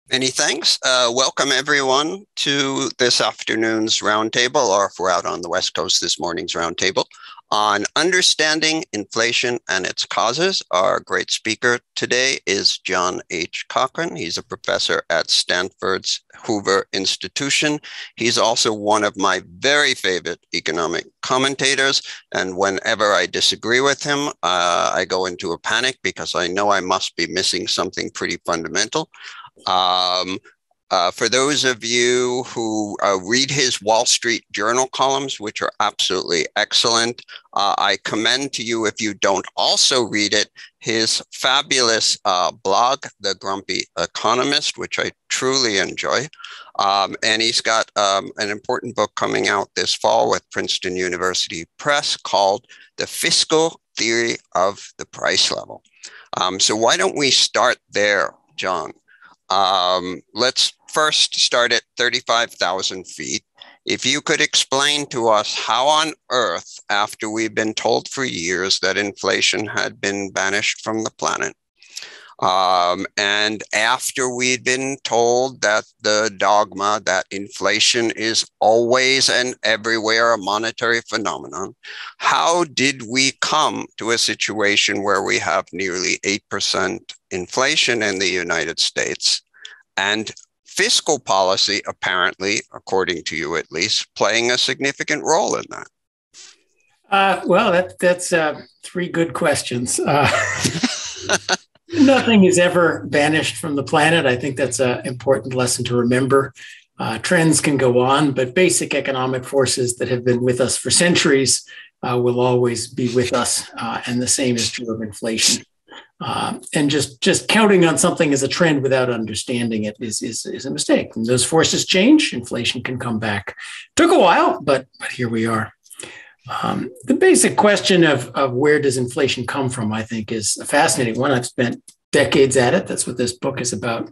Many thanks. Welcome, everyone, to this afternoon's roundtable, or if we're out on the West Coast, this morning's roundtable on understanding inflation and its causes. Our great speaker today is John H. Cochrane. He's a professor at Stanford's Hoover Institution. He's also one of my very favorite economic commentators. And whenever I disagree with him, I go into a panic because I know I must be missing something pretty fundamental. Um, for those of you who read his Wall Street Journal columns, which are absolutely excellent, I commend to you, if you don't also read it, his fabulous blog, The Grumpy Economist, which I truly enjoy. And he's got an important book coming out this fall with Princeton University Press called The Fiscal Theory of the Price Level. So why don't we start there, John? Let's first start at 35,000 feet. If you could explain to us how on earth, after we've been told for years that inflation had been banished from the planet, and after we'd been told that the dogma that inflation is always and everywhere a monetary phenomenon, how did we come to a situation where we have nearly 8% inflation in the United States and fiscal policy, apparently, according to you at least, playing a significant role in that? That's three good questions. Nothing is ever banished from the planet. I think that's an important lesson to remember. Trends can go on, but basic economic forces that have been with us for centuries will always be with us. And the same is true of inflation. And just counting on something as a trend without understanding it is a mistake. When those forces change, inflation can come back. Took a while, but here we are. The basic question of where does inflation come from, I think, is a fascinating one. I've spent decades at it. That's what this book is about.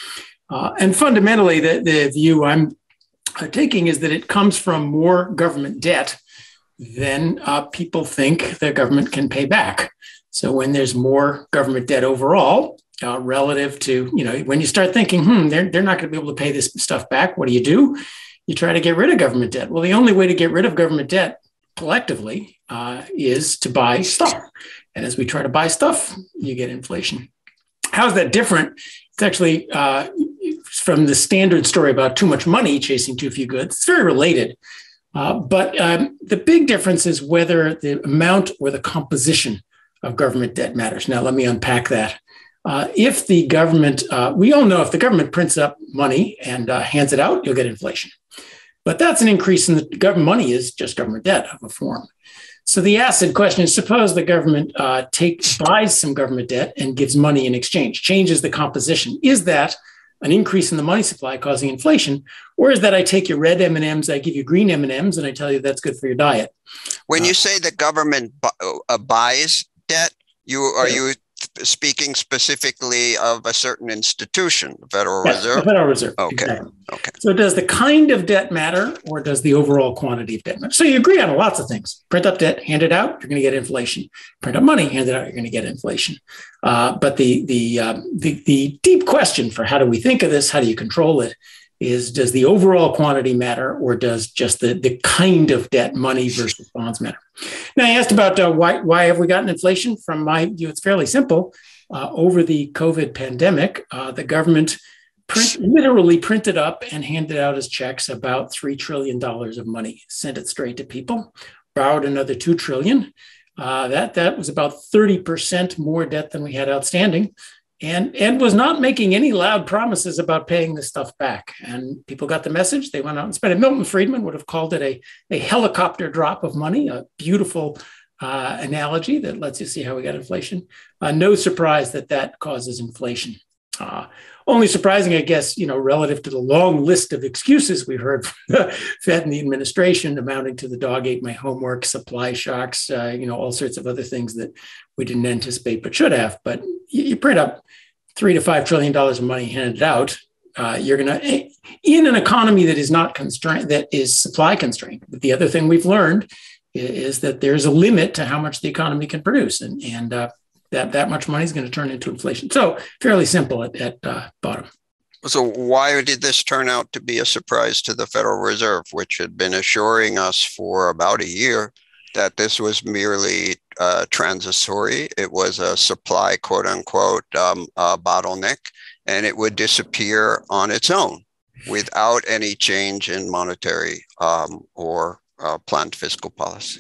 And fundamentally, the view I'm taking is that it comes from more government debt than people think the government can pay back. So when there's more government debt overall, relative to, when you start thinking, they're not going to be able to pay this stuff back, what do? You try to get rid of government debt. Well, the only way to get rid of government debt collectively is to buy stuff. And as we try to buy stuff, you get inflation. How is that different? It's actually from the standard story about too much money chasing too few goods. It's very related. But the big difference is whether the amount or the composition of government debt matters. Now, let me unpack that. If the government, we all know if the government prints up money and hands it out, you'll get inflation. But that's an increase in the government. Money is just government debt of a form. So the acid question is, suppose the government buys some government debt and gives money in exchange, changes the composition. Is that an increase in the money supply causing inflation? Or is that I take your red M&Ms, I give you green M&Ms, and I tell you that's good for your diet? When you say the government buys debt, are you speaking specifically of a certain institution, the Federal Reserve? The Federal Reserve. Okay. Exactly. Okay. So does the kind of debt matter, or does the overall quantity of debt matter? So you agree on lots of things. Print up debt, hand it out, you're going to get inflation. Print up money, hand it out, you're going to get inflation. But the deep question for how do we think of this, how do you control it, is does the overall quantity matter, or does just the kind of debt, money versus bonds, matter? Now, I asked about why have we gotten inflation? From my view, it's fairly simple. Over the COVID pandemic, the government literally printed up and handed out as checks about $3 trillion of money, sent it straight to people, borrowed another $2 trillion. That was about 30% more debt than we had outstanding. And was not making any loud promises about paying this stuff back. And people got the message. They went out and spent it. Milton Friedman would have called it a helicopter drop of money, a beautiful analogy that lets you see how we got inflation. No surprise that causes inflation. Only surprising, I guess, relative to the long list of excuses we heard from the Fed and the administration, amounting to the dog ate my homework, supply shocks, all sorts of other things that we didn't anticipate but should have. But you print up $3 to $5 trillion of money handed out. You're going to, in an economy that is not constrained, that is supply constrained. But the other thing we've learned is that there's a limit to how much the economy can produce, and that much money is going to turn into inflation. So fairly simple at bottom. So why did this turn out to be a surprise to the Federal Reserve, which had been assuring us for about a year that this was merely transitory? It was a supply, quote unquote, bottleneck, and it would disappear on its own without any change in monetary or planned fiscal policy.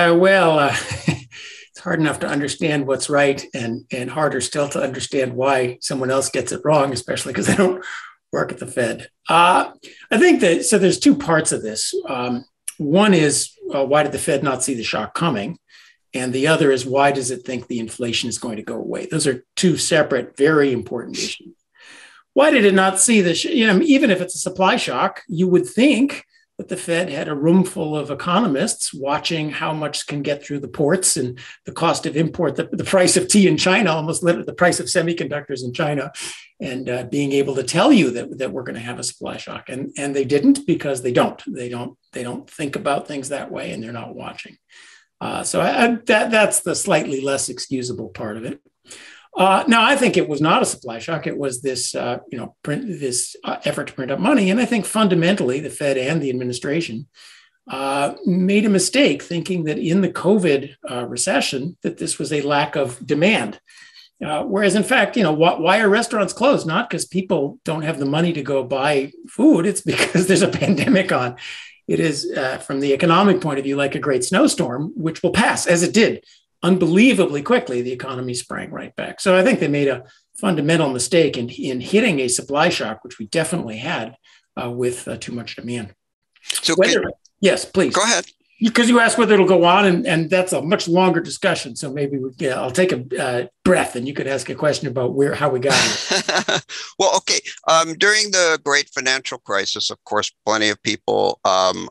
It's hard enough to understand what's right and harder still to understand why someone else gets it wrong, especially because they don't work at the Fed. I think that, so there's two parts of this. One is, why did the Fed not see the shock coming? And the other is, why does it think the inflation is going to go away? Those are two separate, very important issues. Why did it not see this? Even if it's a supply shock, you would think that the Fed had a room full of economists watching how much can get through the ports and the cost of import, the price of tea in China, almost literally the price of semiconductors in China, and being able to tell you that we're going to have a supply shock. And they didn't, because they don't think about things that way, and they're not watching. So that's the slightly less excusable part of it. Now, I think it was not a supply shock. It was this, this effort to print up money. And I think fundamentally, the Fed and the administration made a mistake thinking that in the COVID recession, that this was a lack of demand. Whereas, in fact, why are restaurants closed? Not because people don't have the money to go buy food. It's because there's a pandemic on. It is, from the economic point of view, like a great snowstorm, which will pass, as it did. Unbelievably quickly, the economy sprang right back. So I think they made a fundamental mistake in hitting a supply shock, which we definitely had with too much demand. So yes, please. Go ahead. Because you asked whether it'll go on, and that's a much longer discussion. So maybe I'll take a breath, and you could ask a question about how we got here. Well, okay. During the Great Financial Crisis, of course, plenty of people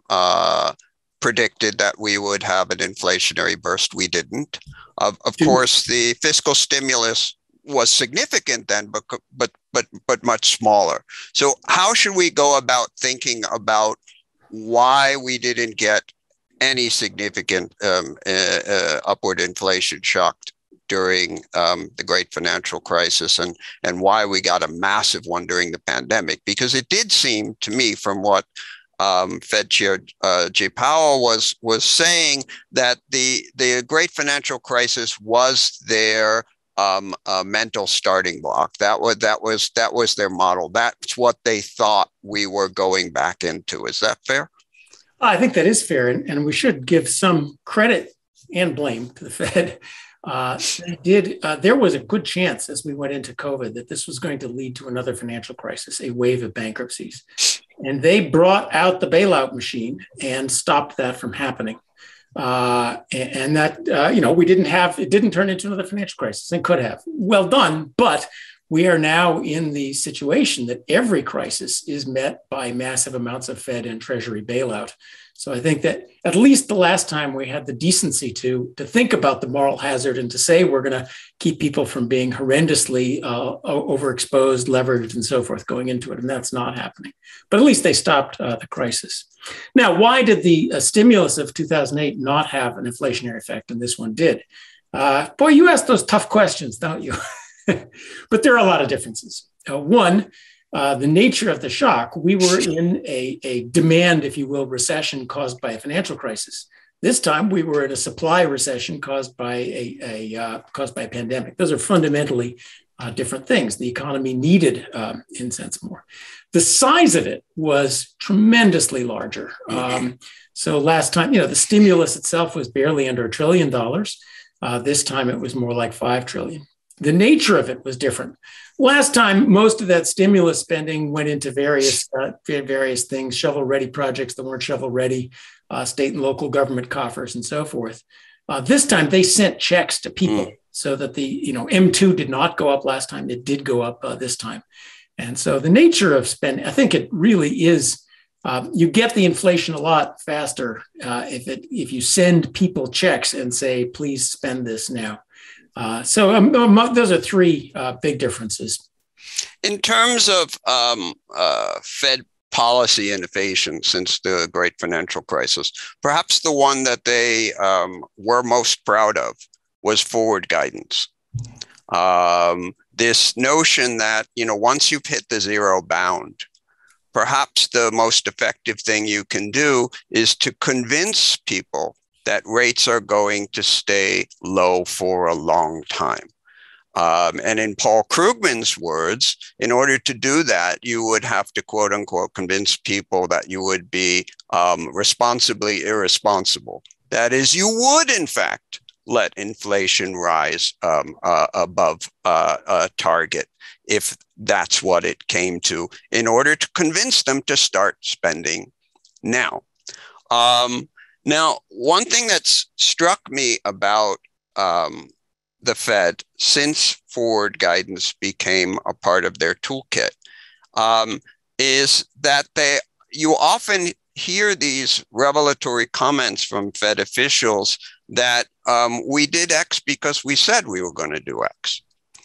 predicted that we would have an inflationary burst. We didn't. Of course, the fiscal stimulus was significant then, but much smaller. So how should we go about thinking about why we didn't get any significant upward inflation shock during the Great Financial Crisis, and why we got a massive one during the pandemic? Because it did seem to me, from what Fed Chair Jay Powell was saying, that the Great Financial Crisis was their mental starting block. That was their model. That's what they thought we were going back into. Is that fair? I think that is fair, and we should give some credit and blame to the Fed. There was a good chance as we went into COVID that this was going to lead to another financial crisis, a wave of bankruptcies. And they brought out the bailout machine and stopped that from happening. And that, it didn't turn into another financial crisis, and could have. Well done. But we are now in the situation that every crisis is met by massive amounts of Fed and Treasury bailout. So I think that at least the last time we had the decency to think about the moral hazard and to say we're going to keep people from being horrendously overexposed, leveraged, and so forth going into it. And that's not happening. But at least they stopped the crisis. Now, why did the stimulus of 2008 not have an inflationary effect, and this one did? Boy, you ask those tough questions, don't you? But there are a lot of differences. One, the nature of the shock. We were in a demand, if you will, recession caused by a financial crisis. This time, we were in a supply recession caused by a pandemic. Those are fundamentally different things. The economy needed, in a sense, more. The size of it was tremendously larger. So last time, the stimulus itself was barely under $1 trillion. This time, it was more like $5 trillion. The nature of it was different. Last time, most of that stimulus spending went into various things, shovel-ready projects that weren't shovel-ready, state and local government coffers, and so forth. This time, they sent checks to people so that the M2 did not go up last time. It did go up this time. And so the nature of spending, I think it really is, you get the inflation a lot faster if you send people checks and say, please spend this now. So those are three big differences. In terms of Fed policy innovation since the Great Financial Crisis, perhaps the one that they were most proud of was forward guidance. this notion that, once you've hit the zero bound, perhaps the most effective thing you can do is to convince people that rates are going to stay low for a long time. And in Paul Krugman's words, in order to do that, you would have to, quote unquote, convince people that you would be responsibly irresponsible. That is, you would, in fact, let inflation rise above target if that's what it came to, in order to convince them to start spending now. Now, one thing that's struck me about the Fed since forward guidance became a part of their toolkit is that you often hear these revelatory comments from Fed officials that we did X because we said we were going to do X.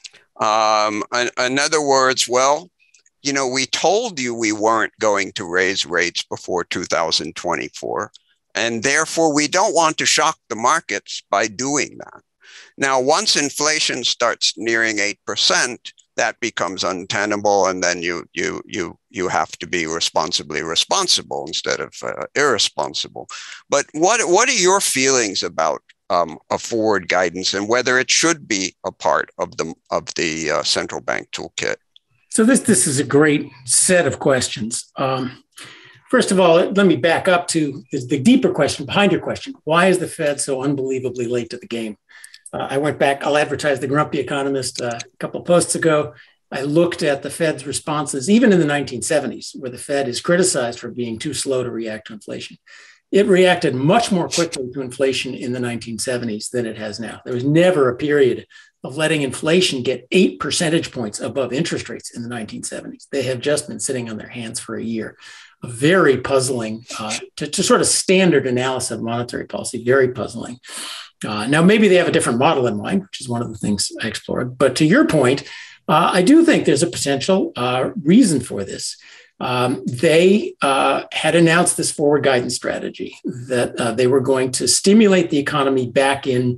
In other words, well, we told you we weren't going to raise rates before 2024, and therefore we don't want to shock the markets by doing that. Now, once inflation starts nearing 8%, that becomes untenable, and then you have to be responsibly responsible instead of irresponsible. But what are your feelings about a forward guidance and whether it should be a part of the central bank toolkit? So this is a great set of questions. First of all, let me back up to the deeper question behind your question. Why is the Fed so unbelievably late to the game? I went back, I'll advertise the Grumpy Economist a couple of posts ago. I looked at the Fed's responses, even in the 1970s, where the Fed is criticized for being too slow to react to inflation. It reacted much more quickly to inflation in the 1970s than it has now. There was never a period of letting inflation get 8 percentage points above interest rates in the 1970s. They have just been sitting on their hands for a year. A very puzzling, to sort of standard analysis of monetary policy, very puzzling. Now, maybe they have a different model in mind, which is one of the things I explored. But to your point, I do think there's a potential reason for this. They had announced this forward guidance strategy that they were going to stimulate the economy back in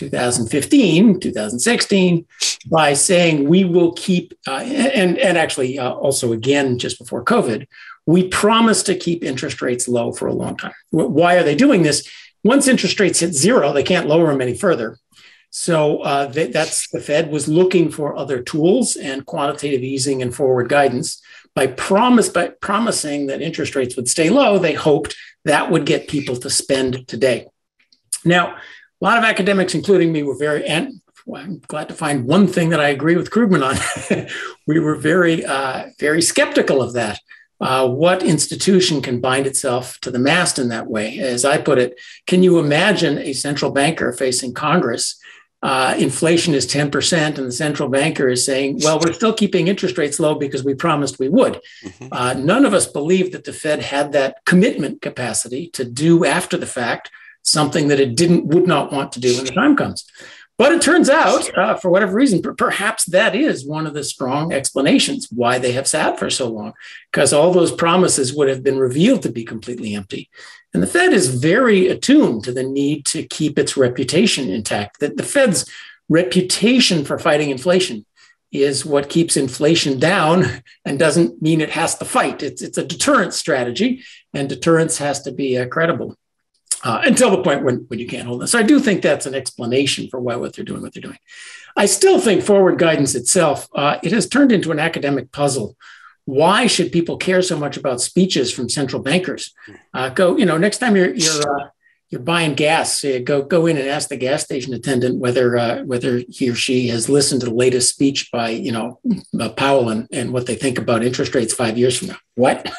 2015, 2016, by saying we will keep, and actually also again, just before COVID, we promise to keep interest rates low for a long time. Why are they doing this? Once interest rates hit zero, they can't lower them any further. So that's the Fed was looking for other tools and quantitative easing and forward guidance. By promising that interest rates would stay low, they hoped that would get people to spend today. Now, a lot of academics, including me, were and I'm glad to find one thing that I agree with Krugman on. We were very, very skeptical of that. What institution can bind itself to the mast in that way? As I put it, can you imagine a central banker facing Congress? Inflation is 10%, and the central banker is saying, well, we're still keeping interest rates low because we promised we would. Mm-hmm. None of us believed that the Fed had that commitment capacity to do after the fact something that it would not want to do when the time comes. But it turns out, for whatever reason, perhaps that is one of the strong explanations why they have sat for so long, because all those promises would have been revealed to be completely empty. And the Fed is very attuned to the need to keep its reputation intact. That the Fed's reputation for fighting inflation is what keeps inflation down and doesn't mean it has to fight. It's a deterrence strategy, and deterrence has to be credible. Until the point when you can't hold it. So I do think that's an explanation for why what they're doing. I still think forward guidance itself, it has turned into an academic puzzle. Why should people care so much about speeches from central bankers? Next time you're buying gas, go in and ask the gas station attendant whether he or she has listened to the latest speech by Powell and what they think about interest rates 5 years from now. What?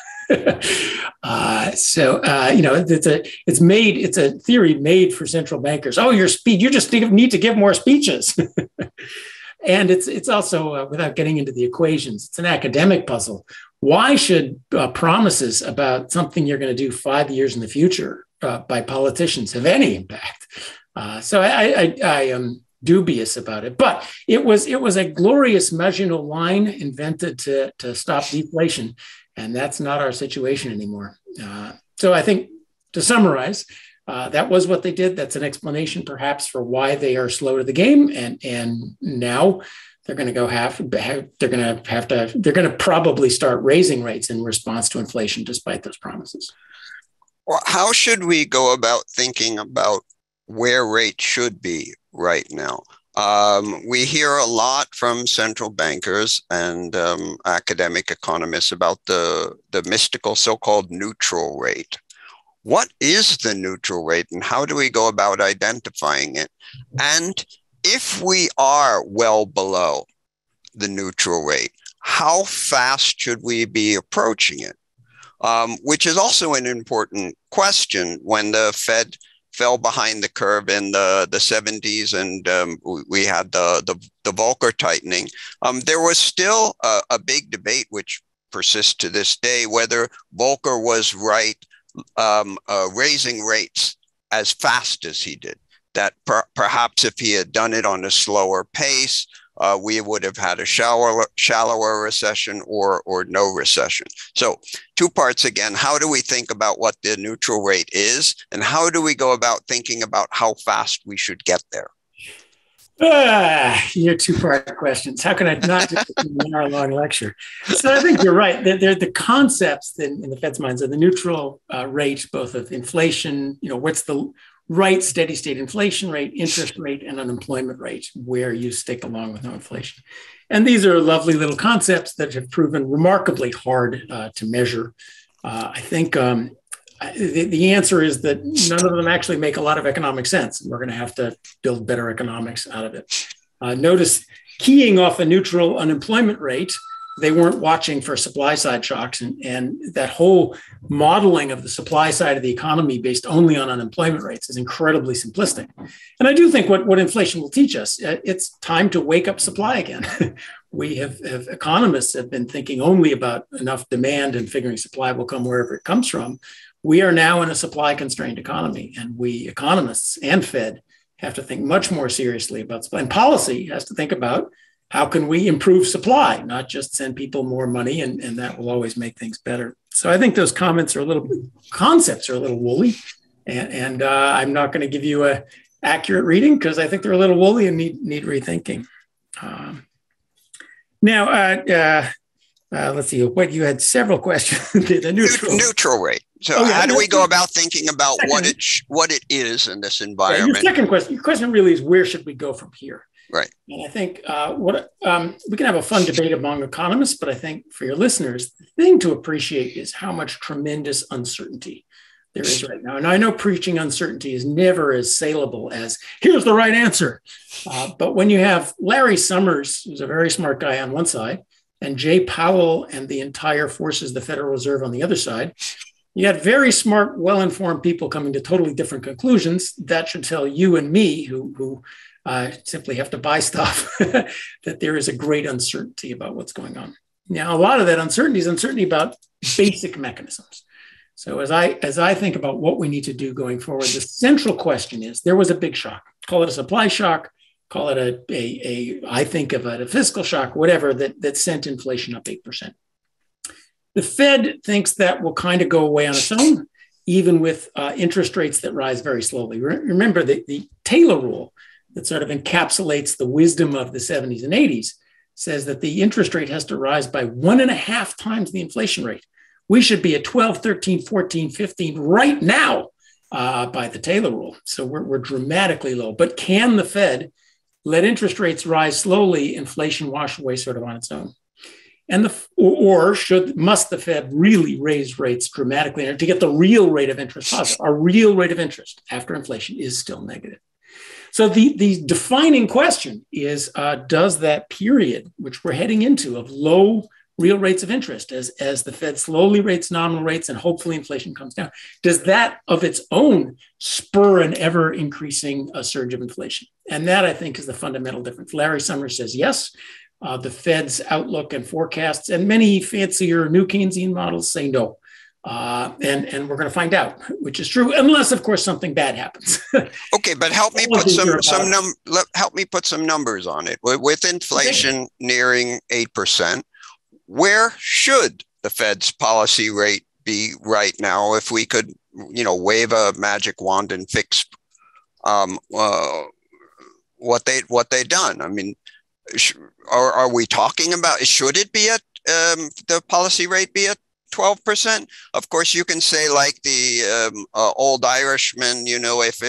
It's a theory made for central bankers. Oh, your speech, you just need to give more speeches. And it's also, without getting into the equations, it's an academic puzzle. Why should promises about something you're going to do 5 years in the future by politicians have any impact? So I am dubious about it, but it was a glorious Maginot line invented to stop deflation. And that's not our situation anymore. So I think, to summarize, that was what they did. That's an explanation, perhaps, for why they are slow to the game. And now they're going to probably start raising rates in response to inflation, despite those promises. Well, how should we go about thinking about where rates should be right now? We hear a lot from central bankers and academic economists about the mystical so-called neutral rate. What is the neutral rate and how do we go about identifying it? And if we are well below the neutral rate, how fast should we be approaching it? Which is also an important question when the Fed fell behind the curve in the 70s and we had the Volcker tightening. There was still a big debate, which persists to this day, whether Volcker was right raising rates as fast as he did. That perhaps if he had done it on a slower pace, we would have had a shallower recession or no recession. So 2 parts again, how do we think about what the neutral rate is? And how do we go about thinking about how fast we should get there? Your 2-part questions. How can I not just an hour-long lecture? So I think you're right. They're the concepts in the Fed's minds are the neutral rate, both of inflation, what's the right steady state inflation rate, interest rate, and unemployment rate, where you stick along with no inflation. And these are lovely little concepts that have proven remarkably hard to measure. I think the answer is that none of them actually make a lot of economic sense. And we're going to have to build better economics out of it. Notice keying off a neutral unemployment rate, they weren't watching for supply side shocks. And that whole modeling of the supply side of the economy based only on unemployment rates is incredibly simplistic. And I do think what inflation will teach us, it's time to wake up supply again. We have economists have been thinking only about enough demand and figuring supply will come wherever it comes from. We are now in a supply constrained economy, and we economists and Fed have to think much more seriously about supply. And policy has to think about how can we improve supply, not just send people more money, and that will always make things better. So I think those concepts are a little woolly, and I'm not going to give you a accurate reading because I think they're a little woolly and need rethinking. Let's see. What you had several questions. The neutral rate. So how do we go about thinking about what it is in this environment? Your second question. Your question really is where should we go from here? Right. And I think we can have a fun debate among economists, but I think for your listeners, the thing to appreciate is how much tremendous uncertainty there is right now. And I know preaching uncertainty is never as saleable as here's the right answer. But when you have Larry Summers, who's a very smart guy on one side, and Jay Powell and the entire forces of the Federal Reserve on the other side, you had very smart, well-informed people coming to totally different conclusions. That should tell you and me, who simply have to buy stuff, that there is a great uncertainty about what's going on. Now, a lot of that uncertainty is uncertainty about basic mechanisms. So as I think about what we need to do going forward, the central question is, there was a big shock. Call it a supply shock, call it I think of it a fiscal shock, whatever, that sent inflation up 8%. The Fed thinks that will kind of go away on its own, even with interest rates that rise very slowly. Remember the Taylor rule that sort of encapsulates the wisdom of the 70s and 80s says that the interest rate has to rise by 1.5 times the inflation rate. We should be at 12, 13, 14, 15 right now by the Taylor rule. So we're dramatically low. But can the Fed let interest rates rise slowly, inflation wash away sort of on its own? And must the Fed really raise rates dramatically to get the real rate of interest positive? Our real rate of interest after inflation is still negative. So the defining question is, does that period, which we're heading into, of low real rates of interest as the Fed slowly rates nominal rates and hopefully inflation comes down, does that of its own spur an ever increasing surge of inflation? And that, I think, is the fundamental difference. Larry Summers says yes. The Fed's outlook and forecasts and many fancier new Keynesian models say no. And we're going to find out which is true, unless, of course, something bad happens. Okay, but help me put some numbers on it. With inflation nearing 8%, where should the Fed's policy rate be right now if we could, wave a magic wand and fix what they've done? I mean, are we talking about, should it be at the policy rate be at 12%? Of course, you can say like the old Irishman, if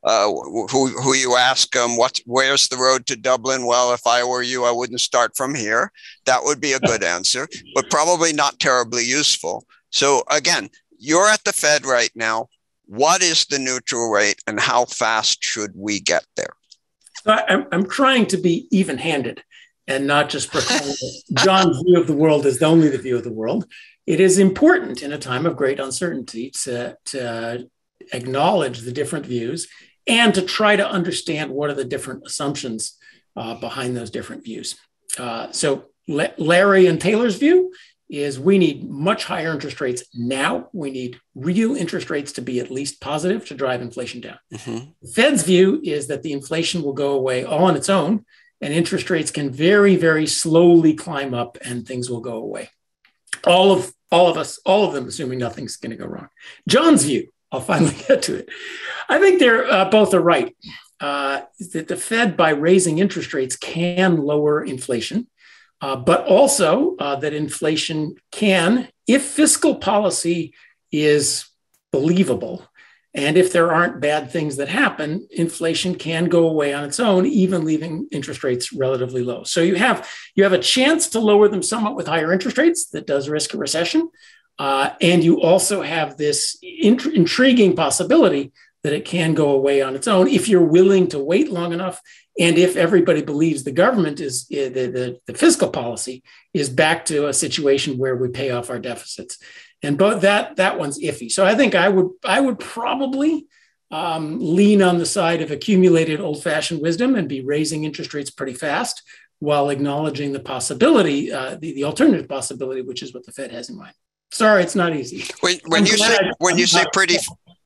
who you ask where's the road to Dublin? Well, if I were you, I wouldn't start from here. That would be a good answer, but probably not terribly useful. So again, you're at the Fed right now. What is the neutral rate and how fast should we get there? So I'm trying to be even-handed and not just proclaim John's view of the world is only the view of the world. It is important in a time of great uncertainty to acknowledge the different views and to try to understand what are the different assumptions behind those different views. So Larry and Taylor's view is we need much higher interest rates now. We need real interest rates to be at least positive to drive inflation down. Mm-hmm. The Fed's view is that the inflation will go away all on its own, and interest rates can very, very slowly climb up and things will go away. All of them, assuming nothing's going to go wrong. John's view, I'll finally get to it. I think they're both are right. That the Fed, by raising interest rates, can lower inflation. But also that inflation can, if fiscal policy is believable, and if there aren't bad things that happen, inflation can go away on its own, even leaving interest rates relatively low. So you have a chance to lower them somewhat with higher interest rates that does risk a recession. And you also have this intriguing possibility that it can go away on its own if you're willing to wait long enough. And if everybody believes the government is the fiscal policy is back to a situation where we pay off our deficits, and both that one's iffy. So I think I would probably lean on the side of accumulated old-fashioned wisdom and be raising interest rates pretty fast while acknowledging the possibility, the alternative possibility, which is what the Fed has in mind. Sorry, it's not easy. When you say pretty.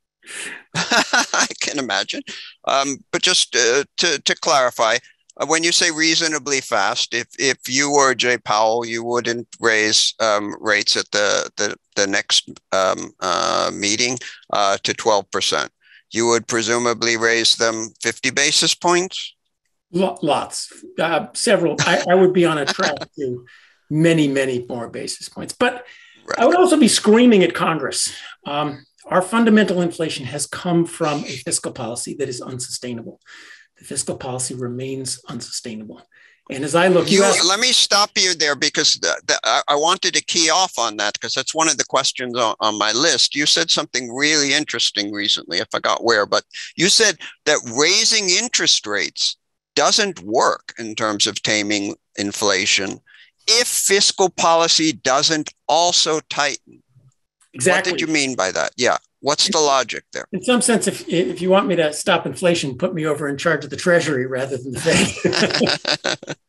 I can imagine. But just to clarify, when you say reasonably fast, if you were Jay Powell, you wouldn't raise rates at the next meeting to 12%. You would presumably raise them 50 basis points? Lots. Several. I would be on a track to many, many more basis points. But right. I would also be screaming at Congress. Our fundamental inflation has come from a fiscal policy that is unsustainable. The fiscal policy remains unsustainable. And as I look, let me stop you there because I wanted to key off on that because that's one of the questions on my list. You said something really interesting recently, I forgot where, but you said that raising interest rates doesn't work in terms of taming inflation if fiscal policy doesn't also tighten. Exactly. What did you mean by that? Yeah. What's the logic there? In some sense, if you want me to stop inflation, put me over in charge of the Treasury rather than the Fed.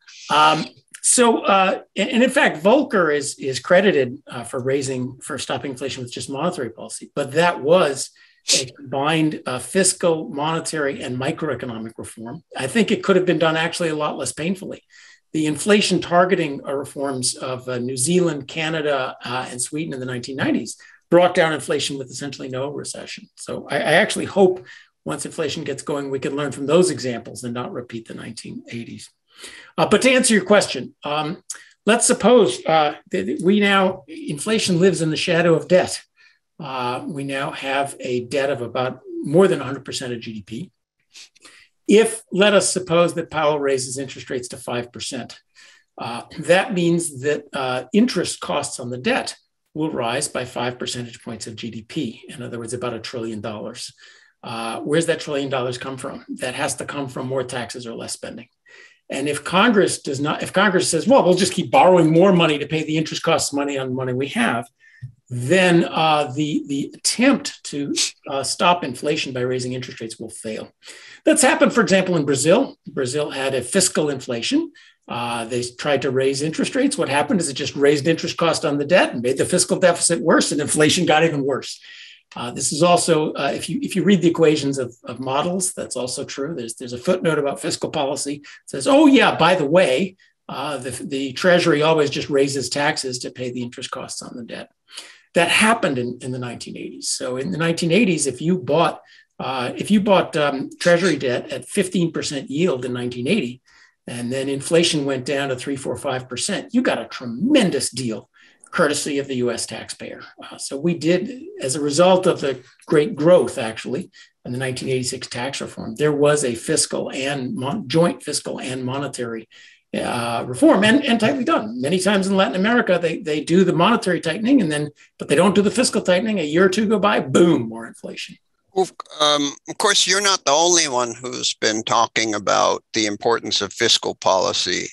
And in fact, Volcker is credited for stopping inflation with just monetary policy, but that was a combined fiscal, monetary, and microeconomic reform. I think it could have been done actually a lot less painfully. The inflation targeting reforms of New Zealand, Canada, and Sweden in the 1990s brought down inflation with essentially no recession. So I actually hope once inflation gets going, we can learn from those examples and not repeat the 1980s. But to answer your question, let's suppose inflation lives in the shadow of debt. We now have a debt of about more than 100% of GDP. If, let us suppose that Powell raises interest rates to 5%, that means that interest costs on the debt will rise by 5 percentage points of GDP. In other words, about $1 trillion. Where's that $1 trillion come from? That has to come from more taxes or less spending. And if Congress says, well, we'll just keep borrowing more money to pay the interest costs money on the money we have, then the attempt to stop inflation by raising interest rates will fail. That's happened, for example, in Brazil. Brazil had a fiscal inflation. They tried to raise interest rates. What happened is it just raised interest cost on the debt and made the fiscal deficit worse, and inflation got even worse. This is also, if you read the equations of models, that's also true. There's a footnote about fiscal policy that says, oh yeah, by the way, the Treasury always just raises taxes to pay the interest costs on the debt. That happened in the 1980s. So in the 1980s, if you bought Treasury debt at 15% yield in 1980, and then inflation went down to 3, 4, 5%, you got a tremendous deal courtesy of the US taxpayer. So we did, as a result of the great growth, actually, in the 1986 tax reform, there was a fiscal and joint fiscal and monetary reform, and tightly done. Many times in Latin America, they do the monetary tightening, but they don't do the fiscal tightening. A year or two go by, boom, more inflation. Well, of course, you're not the only one who's been talking about the importance of fiscal policy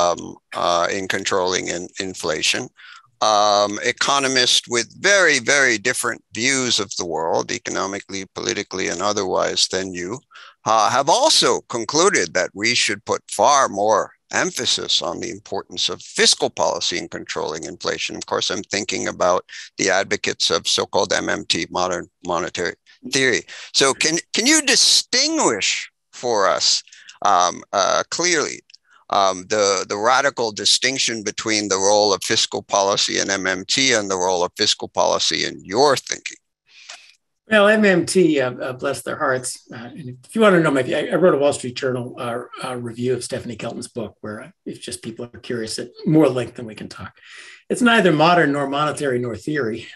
in controlling inflation. Economists with very, very different views of the world, economically, politically, and otherwise than you, have also concluded that we should put far more emphasis on the importance of fiscal policy in controlling inflation. Of course, I'm thinking about the advocates of so-called MMT, modern monetary theory. So can you distinguish for us clearly the radical distinction between the role of fiscal policy in MMT and the role of fiscal policy in your thinking? Well, MMT, bless their hearts. And if you want to know, I wrote a Wall Street Journal review of Stephanie Kelton's book, where if just people are curious at more length than we can talk. It's neither modern nor monetary nor theory.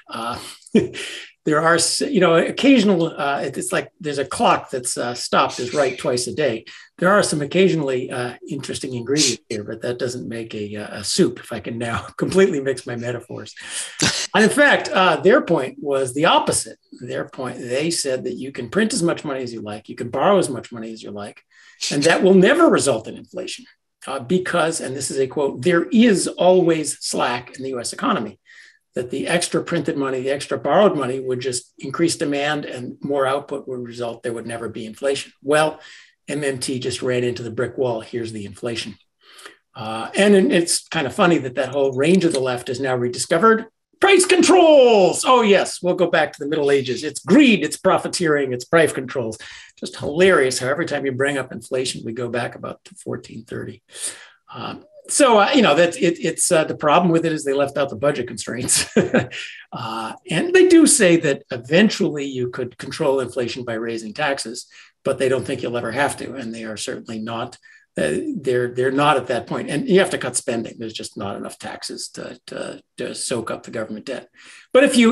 There are, occasional, it's like there's a clock that's stopped is right twice a day. There are some occasionally interesting ingredients here, but that doesn't make a soup, if I can now completely mix my metaphors. And in fact, their point was the opposite. Their point, they said that you can print as much money as you like, you can borrow as much money as you like, and that will never result in inflation because, and this is a quote, there is always slack in the US economy. That the extra printed money, the extra borrowed money would just increase demand and more output would result. There would never be inflation. Well, MMT just ran into the brick wall. Here's the inflation. And it's kind of funny that whole range of the left is now rediscovered. Price controls. Oh, yes, we'll go back to the Middle Ages. It's greed, it's profiteering, it's price controls. Just hilarious how every time you bring up inflation, we go back about to 1430. So, it's the problem with it is they left out the budget constraints. And they do say that eventually you could control inflation by raising taxes, but they don't think you'll ever have to. And they are certainly not, they're not at that point. And you have to cut spending. There's just not enough taxes to soak up the government debt. But if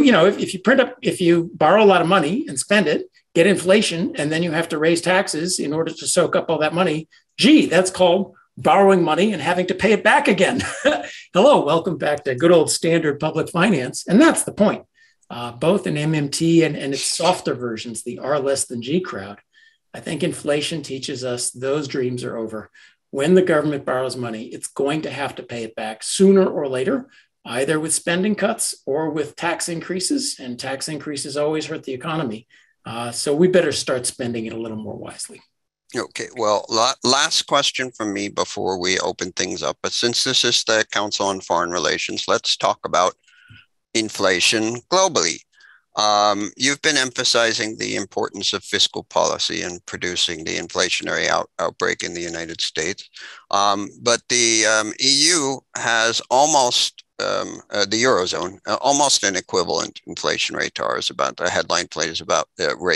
you borrow a lot of money and spend it, get inflation, and then you have to raise taxes in order to soak up all that money, that's called borrowing money and having to pay it back again. Hello, welcome back to good old standard public finance. And that's the point. Both in MMT and its softer versions, the R less than G crowd, I think inflation teaches us those dreams are over. When the government borrows money, it's going to have to pay it back sooner or later, either with spending cuts or with tax increases. And tax increases always hurt the economy. So we better start spending it a little more wisely. Okay, well, last question from me before we open things up. But since this is the Council on Foreign Relations, let's talk about inflation globally. You've been emphasizing the importance of fiscal policy in producing the inflationary outbreak in the United States. But the EU has almost, the Eurozone, almost an equivalent inflation rate to ours. The headline rate is about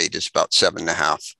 7.5%.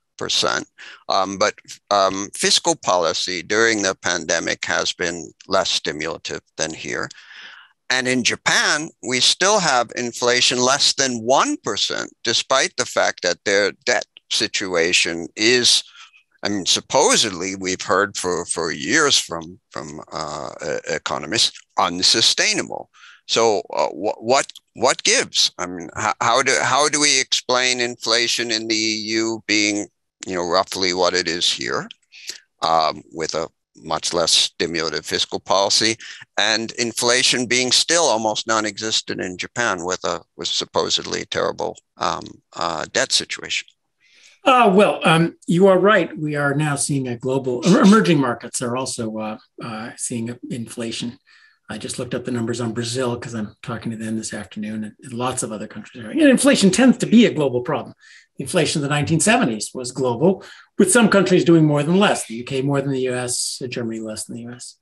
But fiscal policy during the pandemic has been less stimulative than here. And in Japan, we still have inflation less than 1%, despite the fact that their debt situation is, supposedly we've heard for years from economists, unsustainable. So what gives? How do we explain inflation in the EU being roughly what it is here, with a much less stimulative fiscal policy, and inflation being still almost non-existent in Japan with supposedly terrible debt situation? You are right. We are now seeing a global, emerging markets are also seeing inflation. I just looked up the numbers on Brazil because I'm talking to them this afternoon, and lots of other countries are. And inflation tends to be a global problem. Inflation in the 1970s was global, with some countries doing more than less. The UK more than the US, Germany less than the US.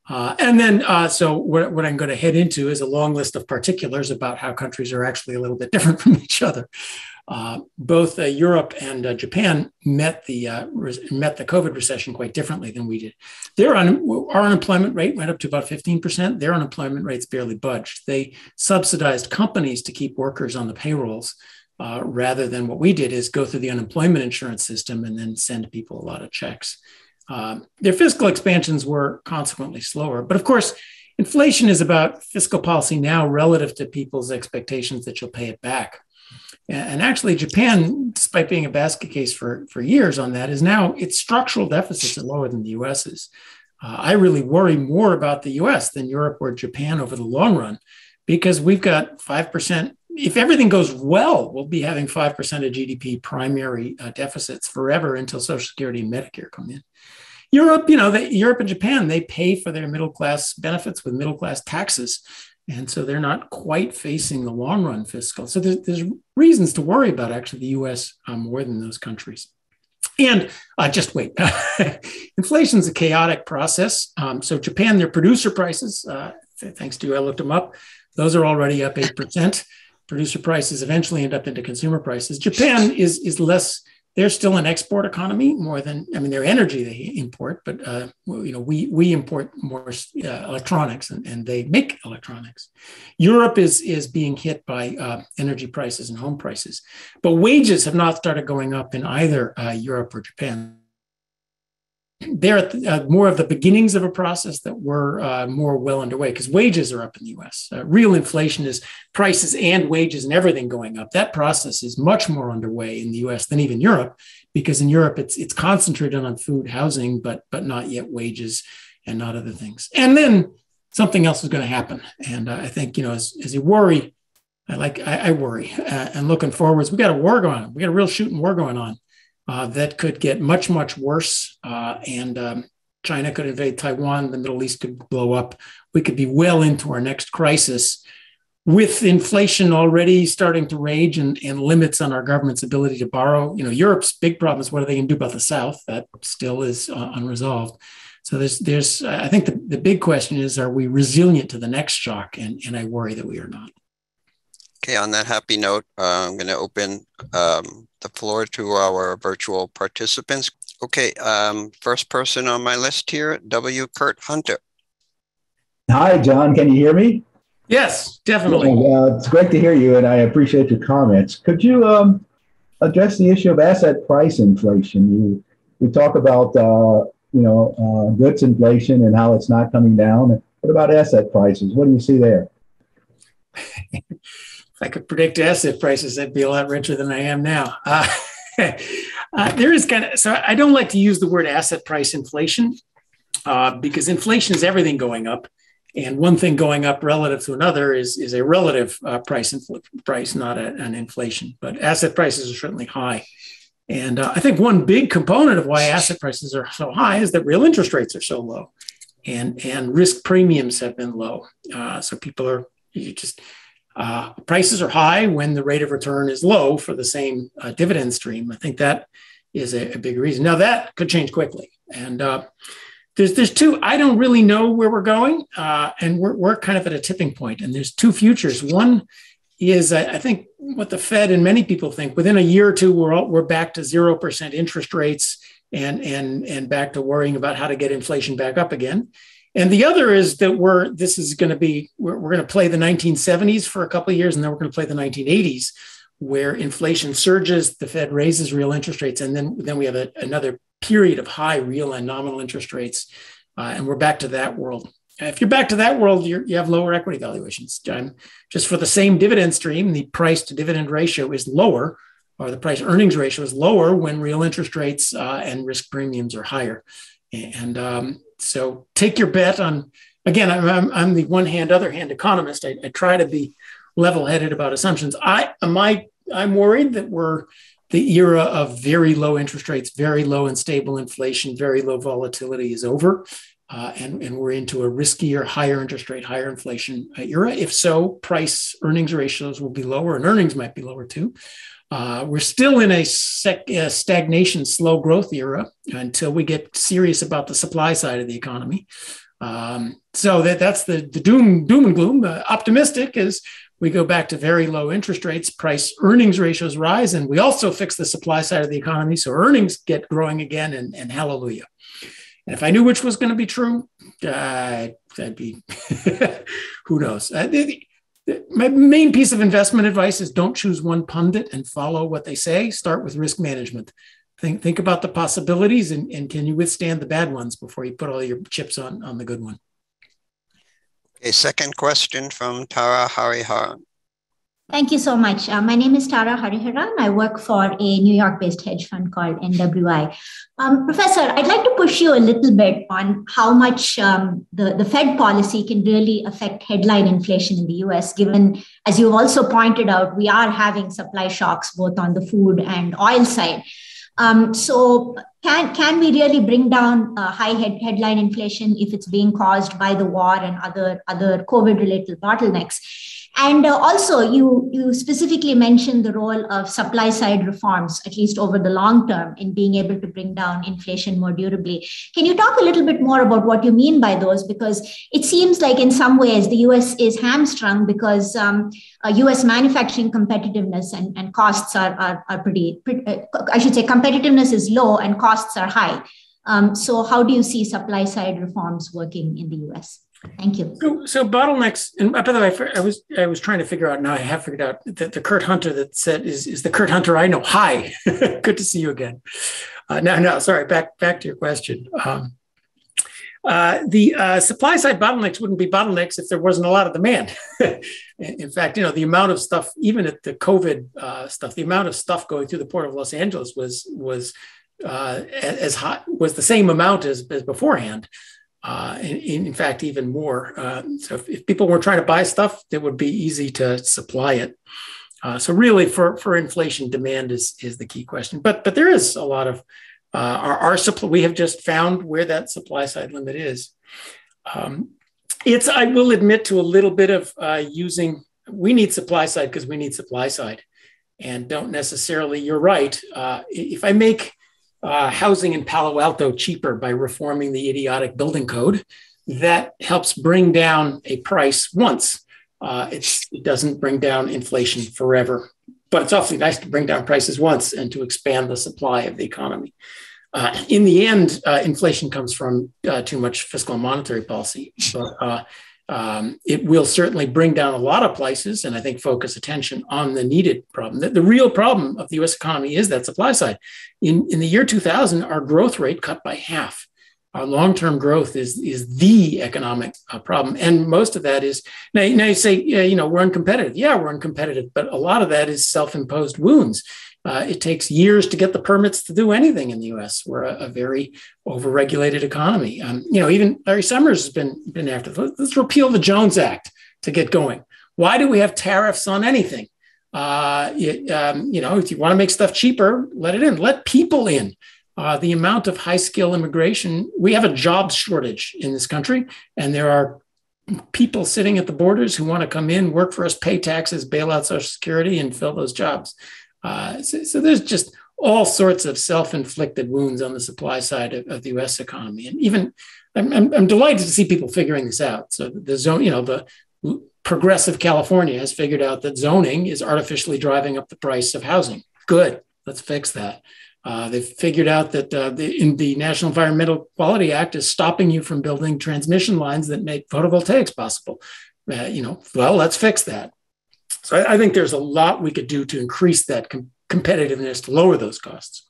So what I'm going to head into is a long list of particulars about how countries are actually a little bit different from each other. Both Europe and Japan met the COVID recession quite differently than we did. Our unemployment rate went up to about 15%. Their unemployment rates barely budged. They subsidized companies to keep workers on the payrolls, rather than what we did is go through the unemployment insurance system and then send people a lot of checks. Their fiscal expansions were consequently slower. But of course, inflation is about fiscal policy now relative to people's expectations that you'll pay it back. And actually, Japan, despite being a basket case for years on that, is now its structural deficits are lower than the US's. I really worry more about the US than Europe or Japan over the long run, because we've got 5%. If everything goes well, we'll be having 5% of GDP primary deficits forever until Social Security and Medicare come in. Europe, Europe and Japan, they pay for their middle class benefits with middle class taxes. And so they're not quite facing the long run fiscal. So there's reasons to worry about actually the US more than those countries. And just wait, inflation is a chaotic process. So Japan, their producer prices, thanks to you, I looked them up. Those are already up 8%. Producer prices eventually end up into consumer prices. Japan is less. They're still an export economy more than, their energy they import, but we import more electronics and they make electronics. Europe is being hit by energy prices and home prices, but wages have not started going up in either Europe or Japan. They're at more of the beginnings of a process that we're more well underway, because wages are up in the US. Real inflation is prices and wages and everything going up. That process is much more underway in the US than even Europe, because in Europe it's concentrated on food, housing, but not yet wages and not other things. And then something else is going to happen. And I think, as you worry, I worry. And looking forwards, we got a war going on. We got a real shooting war going on. That could get much, much worse. And China could invade Taiwan. The Middle East could blow up. We could be well into our next crisis with inflation already starting to rage and limits on our government's ability to borrow. Europe's big problem is what are they going to do about the South? That still is unresolved. So there's I think the big question is, are we resilient to the next shock? And I worry that we are not. Okay, on that happy note, I'm going to open the floor to our virtual participants. Okay, first person on my list here, W. Kurt Hunter. Hi, John. Can you hear me? Yes, definitely. It's great to hear you, and I appreciate your comments. Could you address the issue of asset price inflation? We talk about goods inflation and how it's not coming down. What about asset prices? What do you see there? If I could predict asset prices, I'd be a lot richer than I am now. There is so I don't like to use the word asset price inflation because inflation is everything going up. And one thing going up relative to another is a relative price, not an inflation. But asset prices are certainly high. And I think one big component of why asset prices are so high is that real interest rates are so low and risk premiums have been low. So people are prices are high when the rate of return is low for the same dividend stream. I think that is a big reason. Now that could change quickly. And there's two, I don't really know where we're going. And we're kind of at a tipping point. And there's two futures. One is, I think what the Fed and many people think, within a year or two, we're back to 0% interest rates and back to worrying about how to get inflation back up again. And the other is that we're going to play the 1970s for a couple of years, and then we're going to play the 1980s, where inflation surges, the Fed raises real interest rates, and then we have another period of high real and nominal interest rates, and we're back to that world. If you're back to that world, you have lower equity valuations. Just for the same dividend stream, the price to dividend ratio is lower, or the price earnings ratio is lower when real interest rates and risk premiums are higher. And so take your bet on, again, I'm the one hand, other hand economist. I try to be level-headed about assumptions. I'm worried that we're the era of very low interest rates, very low and stable inflation, very low volatility is over. And we're into a riskier, higher interest rate, higher inflation era. If so, price earnings ratios will be lower and earnings might be lower too. We're still in a stagnation, slow growth era until we get serious about the supply side of the economy. So that's the doom and gloom. Optimistic is we go back to very low interest rates, price earnings ratios rise, and we also fix the supply side of the economy. So earnings get growing again, and hallelujah. And if I knew which was going to be true, that'd be, who knows? My main piece of investment advice is don't choose one pundit and follow what they say. Start with risk management. Think about the possibilities and can you withstand the bad ones before you put all your chips on the good one. A second question from Tara Hariharan. Thank you so much. My name is Tara Hariharan. I work for a New York-based hedge fund called NWI. Professor, I'd like to push you a little bit on how much the Fed policy can really affect headline inflation in the US, given, as you've also pointed out, we are having supply shocks both on the food and oil side. So can we really bring down high headline inflation if it's being caused by the war and other COVID-related bottlenecks? And also, you specifically mentioned the role of supply side reforms, at least over the long term, in being able to bring down inflation more durably. Can you talk a little bit more about what you mean by those? Because it seems like in some ways the US is hamstrung because US manufacturing competitiveness and costs are pretty, I should say competitiveness is low and costs are high. So how do you see supply side reforms working in the US? Thank you. So bottlenecks, and by the way, I was trying to figure out, now I have figured out that the Kurt Hunter that said is the Kurt Hunter I know. Hi, good to see you again. No, sorry, back to your question. The supply side bottlenecks wouldn't be bottlenecks if there wasn't a lot of demand. In fact, the amount of stuff, even at the COVID stuff, the amount of stuff going through the port of Los Angeles was as hot, was the same amount as beforehand. In fact, even more. So if people were trying to buy stuff, it would be easy to supply it. So really, for inflation, demand is the key question. But there is a lot of our supply. We have just found where that supply side limit is. I will admit to a little bit of using. We need supply side because we need supply side, and don't necessarily. You're right. If I make housing in Palo Alto cheaper by reforming the idiotic building code, that helps bring down a price once. It doesn't bring down inflation forever, but it's awfully nice to bring down prices once and to expand the supply of the economy. In the end, inflation comes from too much fiscal and monetary policy, but it will certainly bring down a lot of prices and I think focus attention on the needed problem. The real problem of the US economy is that supply side. In the year 2000, our growth rate cut by half. Our long-term growth is the economic problem. And most of that is, now you say, we're uncompetitive. Yeah, we're uncompetitive, but a lot of that is self-imposed wounds. It takes years to get the permits to do anything in the U.S. We're a very overregulated economy. Even Larry Summers has been after. Let's repeal the Jones Act to get going. Why do we have tariffs on anything? If you want to make stuff cheaper, let it in. Let people in. The amount of high skill immigration, we have a jobs shortage in this country, and there are people sitting at the borders who want to come in, work for us, pay taxes, bail out Social Security, and fill those jobs. So there's just all sorts of self-inflicted wounds on the supply side of the U.S. economy, and even I'm delighted to see people figuring this out. So the zone, the progressive California has figured out that zoning is artificially driving up the price of housing. Good, let's fix that. They've figured out that in the National Environmental Quality Act is stopping you from building transmission lines that make photovoltaics possible. Well, let's fix that. So I think there's a lot we could do to increase that competitiveness, to lower those costs.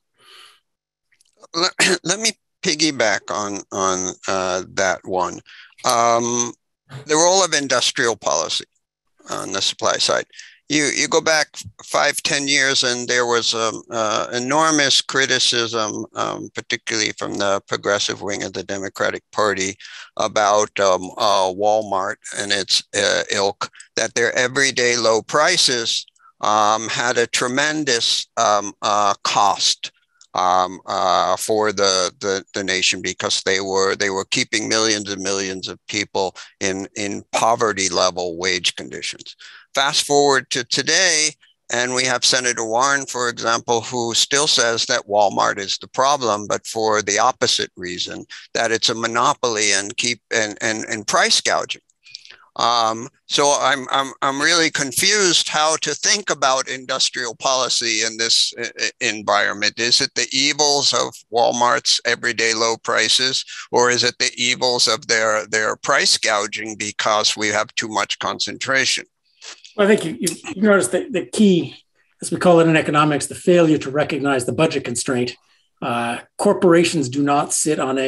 Let me piggyback on that one. The role of industrial policy on the supply side. You go back 5-10 years, and there was enormous criticism, particularly from the progressive wing of the Democratic Party, about Walmart and its ilk, that their everyday low prices had a tremendous cost for the nation, because they were keeping millions and millions of people in poverty level wage conditions. Fast forward to today, And we have Senator Warren, for example, who still says that Walmart is the problem, but for the opposite reason, that it's a monopoly and price gouging. So I'm really confused how to think about industrial policy in this environment. Is it the evils of Walmart's everyday low prices, or is it the evils of their price gouging because we have too much concentration? Well, I think you notice that the key, as we call it in economics, the failure to recognize the budget constraint. Corporations do not sit on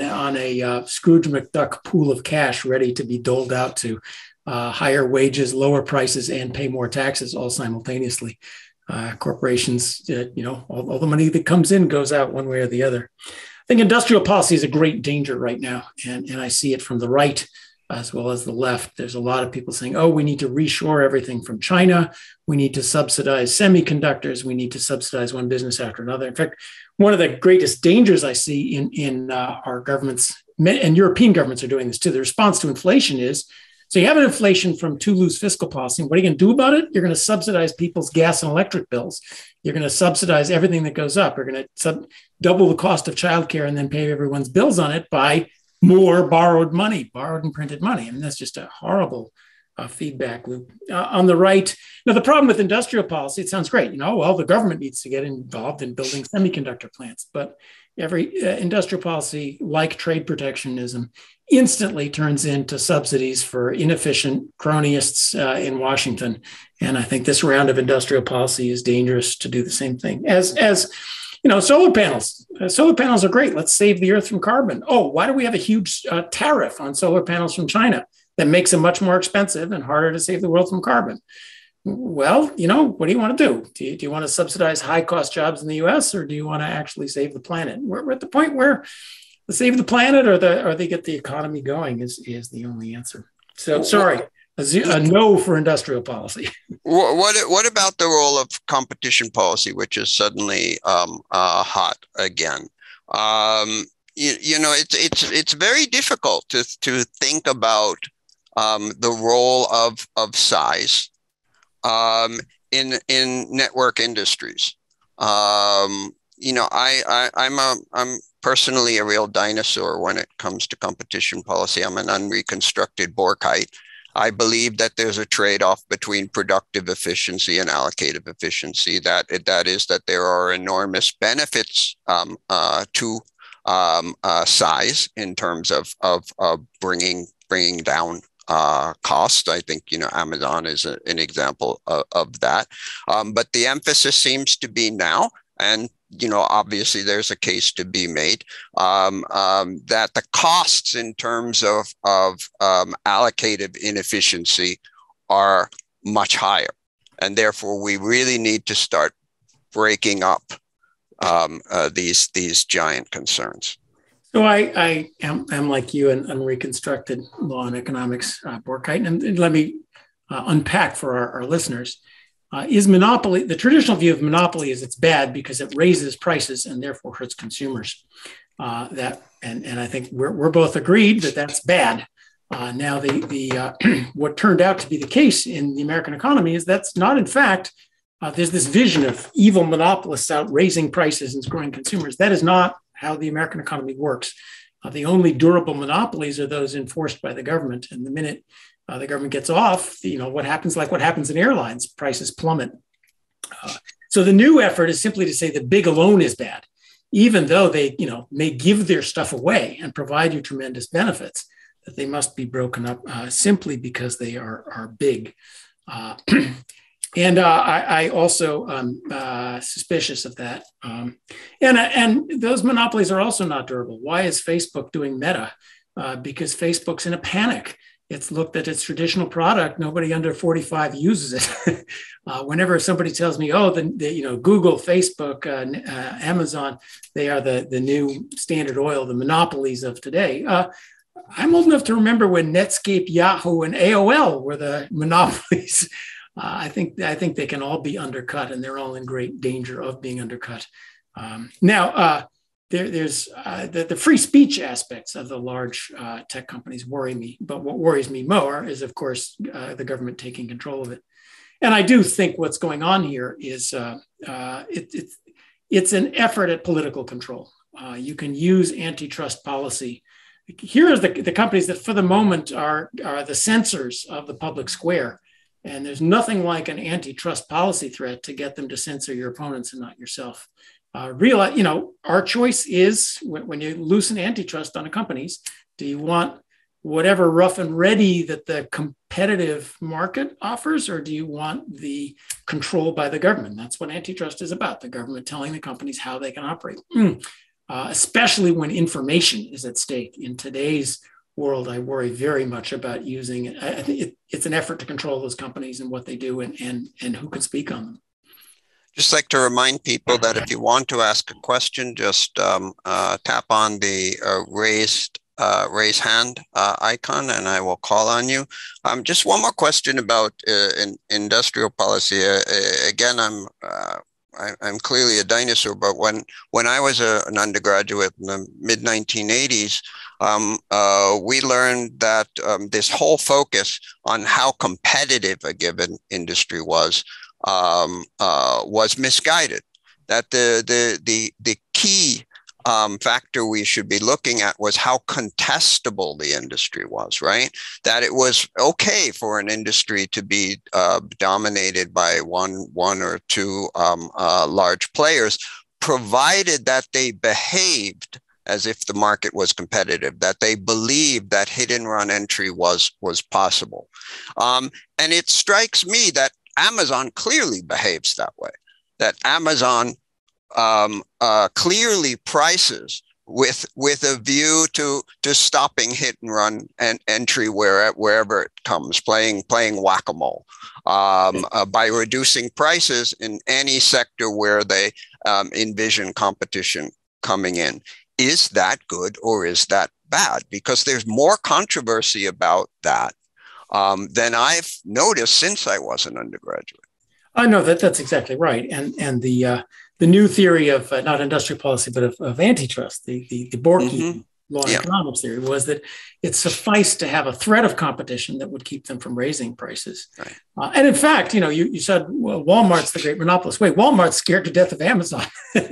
a Scrooge McDuck pool of cash ready to be doled out to higher wages, lower prices, and pay more taxes all simultaneously. Corporations, all the money that comes in goes out one way or the other. I think industrial policy is a great danger right now, and I see it from the right as well as the left. There's a lot of people saying, oh, we need to reshore everything from China. We need to subsidize semiconductors. We need to subsidize one business after another. In fact, one of the greatest dangers I see in our governments, and European governments are doing this too, the response to inflation is, so you have an inflation from too loose fiscal policy. What are you going to do about it? You're going to subsidize people's gas and electric bills. You're going to subsidize everything that goes up. You're going to double the cost of childcare and then pay everyone's bills on it by more borrowed and printed money. I mean, that's just a horrible feedback loop. On the right, now the problem with industrial policy, it sounds great. The government needs to get involved in building semiconductor plants, but every industrial policy, like trade protectionism, instantly turns into subsidies for inefficient cronyists in Washington. And I think this round of industrial policy is dangerous to do the same thing. As solar panels. Solar panels are great. Let's save the earth from carbon. Oh, why do we have a huge tariff on solar panels from China that makes them much more expensive and harder to save the world from carbon? Well, what do you want to do? Do you want to subsidize high-cost jobs in the U.S., or do you want to actually save the planet? We're at the point where the save the planet or they get the economy going is the only answer. So, sorry, a no for industrial policy. What about the role of competition policy, which is suddenly hot again? It's very difficult to think about the role of size in network industries. I'm personally a real dinosaur when it comes to competition policy. I'm an unreconstructed Borkite. I believe that there's a trade-off between productive efficiency and allocative efficiency. That is that there are enormous benefits to size in terms of bringing down cost. I think Amazon is an example of that. But the emphasis seems to be now, and obviously there's a case to be made that the costs in terms of allocative inefficiency are much higher, and therefore we really need to start breaking up these giant concerns. So I am like you, an unreconstructed law and economics Borkite, and let me unpack for our listeners. Is monopoly, the traditional view of monopoly is it's bad because it raises prices and therefore hurts consumers. And I think we're both agreed that that's bad. Now what turned out to be the case in the American economy is that's not, in fact, there's this vision of evil monopolists out raising prices and screwing consumers. That is not how the American economy works. The only durable monopolies are those enforced by the government. And the minute the government gets off, what happens in airlines, prices plummet. So the new effort is simply to say that big alone is bad, even though they, may give their stuff away and provide you tremendous benefits, that they must be broken up simply because they are big. And I also suspicious of that. And those monopolies are also not durable. Why is Facebook doing Meta? Because Facebook's in a panic. It's looked at its traditional product. Nobody under 45 uses it. Whenever somebody tells me, Google, Facebook, Amazon, they are the new Standard Oil, the monopolies of today. I'm old enough to remember when Netscape, Yahoo, and AOL were the monopolies. I think they can all be undercut, and they're all in great danger of being undercut. There's the free speech aspects of the large tech companies worry me. But what worries me more is, of course, the government taking control of it. And I do think what's going on here is it's an effort at political control. You can use antitrust policy. Here are the companies that for the moment are the censors of the public square. And there's nothing like an antitrust policy threat to get them to censor your opponents and not yourself. Our choice is when you loosen antitrust on companies, do you want whatever rough and ready that the competitive market offers, or do you want the control by the government? That's what antitrust is about, the government telling the companies how they can operate, especially when information is at stake. In today's world, I worry very much about using it. I think it's an effort to control those companies and what they do and who can speak on them. Just like to remind people that if you want to ask a question, just tap on the raise hand icon, and I will call on you. Just one more question about industrial policy. Again, I'm clearly a dinosaur, but when I was an undergraduate in the mid-1980s, we learned that this whole focus on how competitive a given industry was misguided. That the key factor we should be looking at was how contestable the industry was, right? That it was okay for an industry to be dominated by one or two large players, provided that they behaved as if the market was competitive, that they believed that hit and run entry was possible. And it strikes me that Amazon clearly behaves that way, that Amazon clearly prices with a view to stopping hit and run and entry wherever it comes, playing whack-a-mole by reducing prices in any sector where they envision competition coming in. Is that good or is that bad? Because there's more controversy about that than I've noticed since I was an undergraduate. I know that's exactly right. And the new theory of not industrial policy, but of antitrust, the Borky law and economics theory, was that it sufficed to have a threat of competition that would keep them from raising prices. Right. And in fact, you said, well, Walmart's the great monopolist. Wait, Walmart's scared to death of Amazon.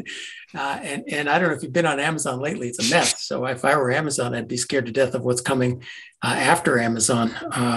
And I don't know if you've been on Amazon lately, it's a mess. So if I were Amazon, I'd be scared to death of what's coming after Amazon.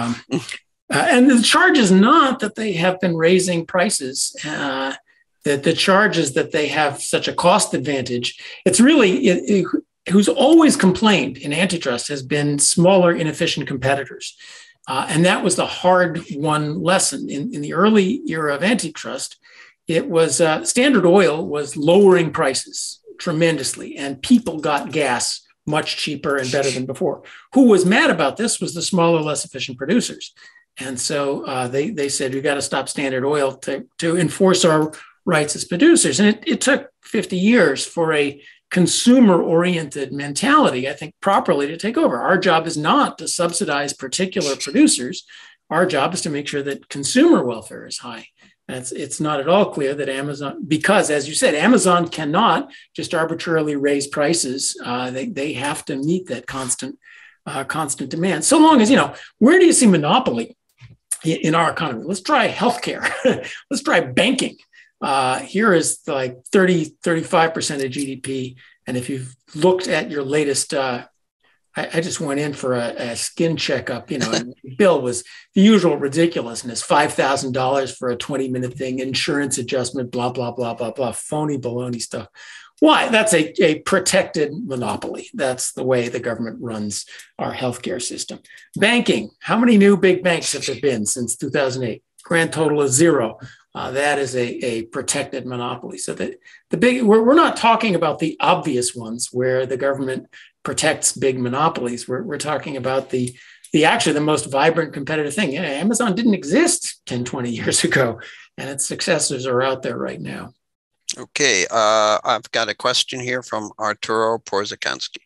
And the charge is not that they have been raising prices, that the charge is that they have such a cost advantage. It's really, who's always complained in antitrust has been smaller, inefficient competitors. And that was the hard-won lesson. In the early era of antitrust, it was Standard Oil was lowering prices tremendously, and people got gas much cheaper and better than before. Who was mad about this was the smaller, less efficient producers. And so they said, we've got to stop Standard Oil to enforce our rights as producers. And it took 50 years for a consumer-oriented mentality, I think, properly to take over. Our job is not to subsidize particular producers. Our job is to make sure that consumer welfare is high. And it's not at all clear that Amazon, because as you said, Amazon cannot just arbitrarily raise prices. They have to meet that constant demand. So long as, where do you see monopoly in our economy? Let's try healthcare. Let's try banking. Here is like 35% of GDP. And if you've looked at your latest, I just went in for a skin checkup, and the bill was the usual ridiculousness, $5,000 for a 20-minute thing, insurance adjustment, blah, blah, blah, blah, blah, phony baloney stuff. Why? That's a protected monopoly. That's the way the government runs our healthcare system. Banking, how many new big banks have there been since 2008? Grand total is 0. That is a protected monopoly. So that we're not talking about the obvious ones where the government protects big monopolies. We're talking about the actually the most vibrant competitive thing. Amazon didn't exist 10, 20 years ago, and its successors are out there right now. Okay, I've got a question here from Arturo Porzekanski.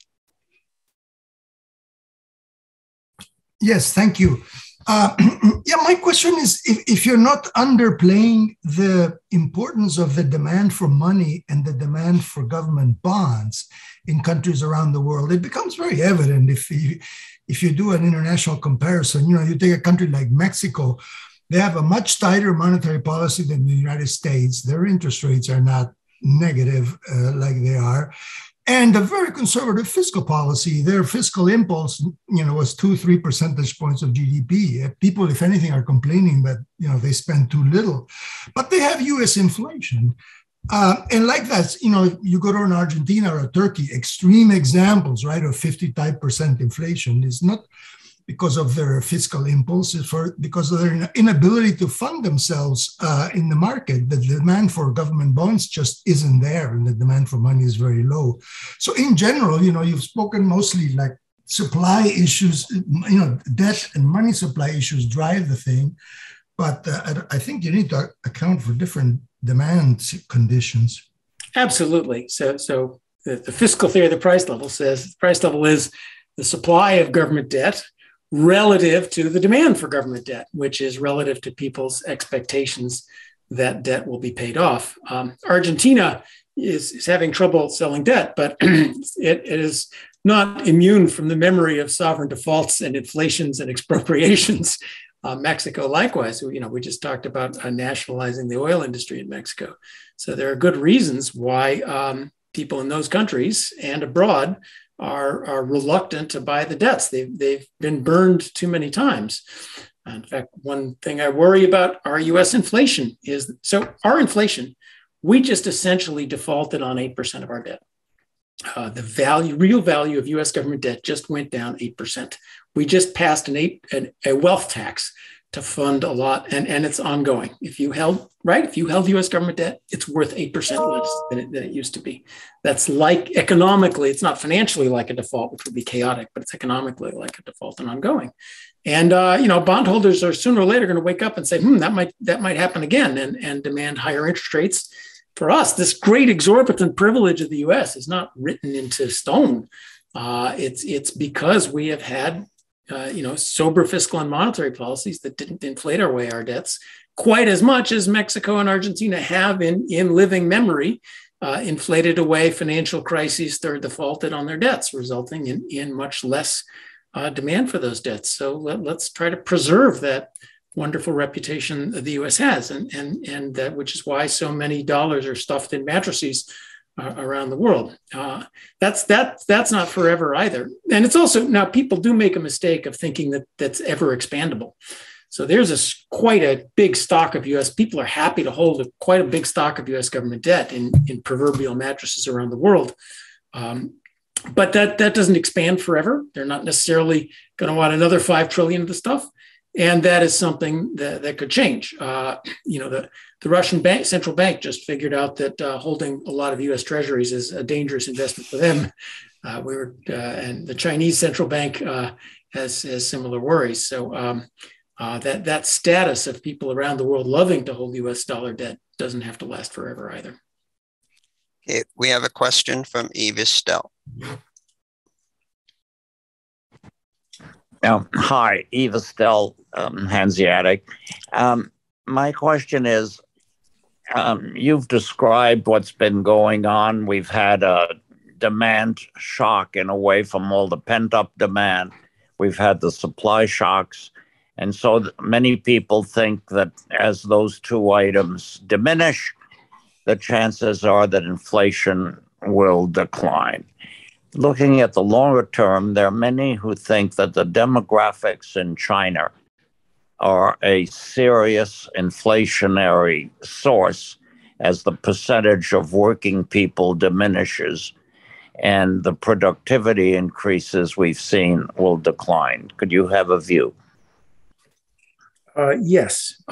Yes, thank you. My question is, if you're not underplaying the importance of the demand for money and the demand for government bonds in countries around the world, it becomes very evident if you do an international comparison. You take a country like Mexico, They have a much tighter monetary policy than the United States. Their interest rates are not negative like they are. And a very conservative fiscal policy. Their fiscal impulse, was 2-3 percentage points of GDP. People, if anything, are complaining that, they spend too little. But they have U.S. inflation. And like that, you go to an Argentina or a Turkey, extreme examples, right, of 55% inflation is not because of their fiscal impulse, it's because of their inability to fund themselves in the market. The demand for government bonds just isn't there, and the demand for money is very low. So in general, you've spoken mostly like supply issues, debt and money supply issues drive the thing. But I think you need to account for different demand conditions. Absolutely. So the fiscal theory of the price level says the price level is the supply of government debt relative to the demand for government debt, which is relative to people's expectations that debt will be paid off. Argentina is having trouble selling debt, but it is not immune from the memory of sovereign defaults and inflations and expropriations. Mexico, likewise, we just talked about nationalizing the oil industry in Mexico. So there are good reasons why people in those countries and abroad are reluctant to buy the debts. They've been burned too many times. In fact, one thing I worry about our U.S. inflation is, so our inflation, we just essentially defaulted on 8% of our debt. The real value of U.S. government debt just went down 8%. We just passed a wealth tax to fund a lot, and it's ongoing. If you held U.S. government debt, it's worth 8% less than it used to be. That's like economically, it's not financially like a default, which would be chaotic, but it's economically like a default and ongoing. And bondholders are sooner or later going to wake up and say, that might happen again, and demand higher interest rates. For us, this great exorbitant privilege of the U.S. is not written into stone. It's because we have had sober fiscal and monetary policies that didn't inflate our debts quite as much as Mexico and Argentina have in living memory, inflated away financial crises that are defaulted on their debts, resulting in much less demand for those debts. So let's try to preserve that wonderful reputation that the U.S. has, and that, which is why so many dollars are stuffed in mattresses around the world. That's not forever either. And it's also, now people do make a mistake of thinking that that's ever expandable. So there's quite a big stock of U.S. People are happy to hold quite a big stock of U.S. government debt in proverbial mattresses around the world. But that doesn't expand forever. They're not necessarily going to want another 5 trillion of the stuff. And that is something that could change. The Russian central bank just figured out that holding a lot of U.S. treasuries is a dangerous investment for them. And the Chinese central bank has similar worries. So that status of people around the world loving to hold U.S. dollar debt doesn't have to last forever either. Okay, we have a question from Benn Steil. Hi, Benn Steil, Hanseatic. My question is, you've described what's been going on. We've had a demand shock in a way from all the pent-up demand. We've had the supply shocks. And so many people think that as those two items diminish, the chances are that inflation will decline. Looking at the longer term, there are many who think that the demographics in China are a serious inflationary source as the percentage of working people diminishes and the productivity increases we've seen will decline. Could you have a view? Yes.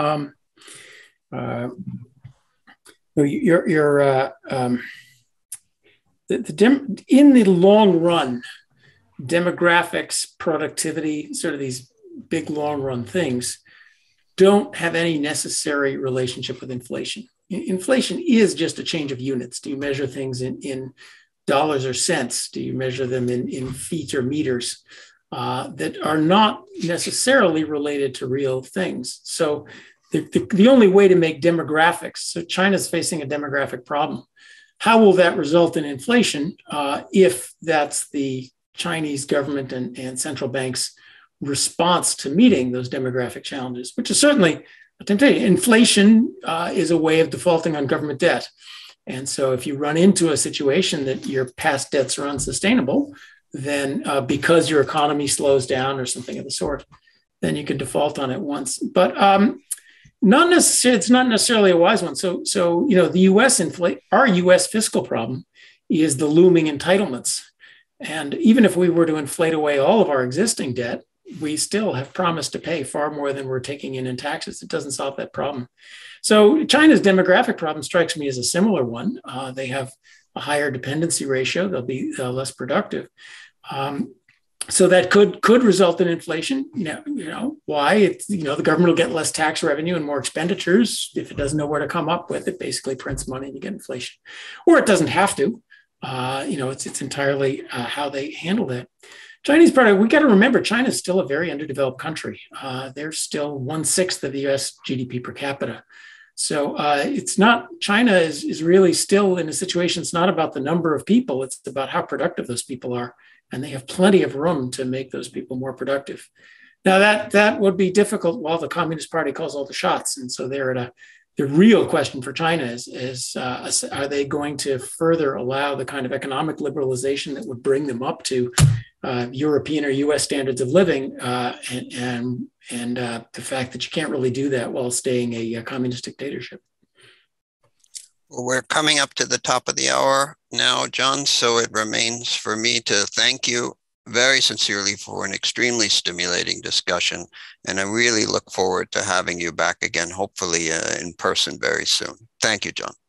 In the long run, demographics, productivity, sort of these big long run things, don't have any necessary relationship with inflation. Inflation is just a change of units. Do you measure things in dollars or cents? Do you measure them in feet or meters? That are not necessarily related to real things. So the only way to make demographics, so China's facing a demographic problem. How will that result in inflation if that's the Chinese government and central banks' response to meeting those demographic challenges, which is certainly Inflation is a way of defaulting on government debt. And so if you run into a situation that your past debts are unsustainable, then because your economy slows down or something of the sort, then you can default on it once. But not necessarily, it's not necessarily a wise one. So our U.S. fiscal problem is the looming entitlements. And even if we were to inflate away all of our existing debt, we still have promised to pay far more than we're taking in taxes. It doesn't solve that problem. So China's demographic problem strikes me as a similar one. They have a higher dependency ratio. They'll be less productive. So that could result in inflation. Why? It's, the government will get less tax revenue and more expenditures. If it doesn't know where to come up with, it basically prints money and you get inflation. Or it doesn't have to. It's entirely how they handle that. Chinese product, we got to remember, China is still a very underdeveloped country. They're still 1/6 of the US GDP per capita. So China is really still in a situation, it's not about the number of people, it's about how productive those people are. And they have plenty of room to make those people more productive. Now that would be difficult while the Communist Party calls all the shots. And so the real question for China is are they going to further allow the kind of economic liberalization that would bring them up to European or US standards of living, and the fact that you can't really do that while staying a communist dictatorship. Well, we're coming up to the top of the hour now, John, so it remains for me to thank you very sincerely for an extremely stimulating discussion, and I really look forward to having you back again, hopefully in person very soon. Thank you, John.